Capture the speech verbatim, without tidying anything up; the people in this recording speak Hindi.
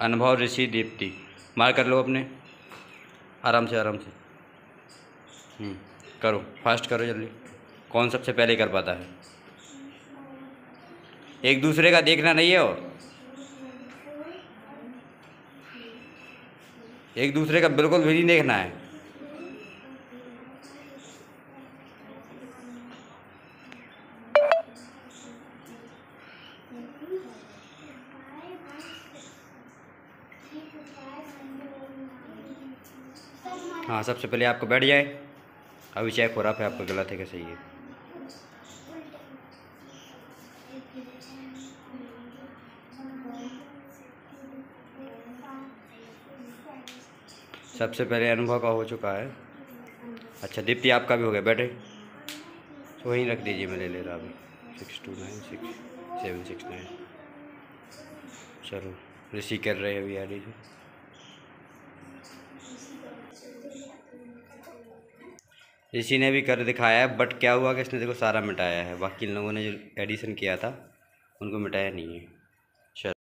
अनुभव, ऋषि, दीप्ति। मार कर लो अपने, आराम से आराम से। हम्म, करो, फास्ट करो जल्दी। कौन सबसे पहले कर पाता है? एक दूसरे का देखना नहीं है, और एक दूसरे का बिल्कुल भी नहीं देखना है। हाँ, सबसे पहले आपको बैठ जाए। अभी चेक हो रहा है आपका गलत है कि सही है। सबसे पहले अनुभव का हो चुका है। अच्छा, दीप्ति आपका भी हो गया, बैठे तो वहीं रख दीजिए, मैं ले ले रहा अभी। Six two nine six seven six nine. चलो, ऋषि कर रहे हैं अभी आगे से। ऋषि ने भी कर दिखाया है, बट क्या हुआ कि इसने देखो सारा मिटाया है। बाकी इन लोगों ने जो एडिशन किया था उनको मिटाया नहीं है।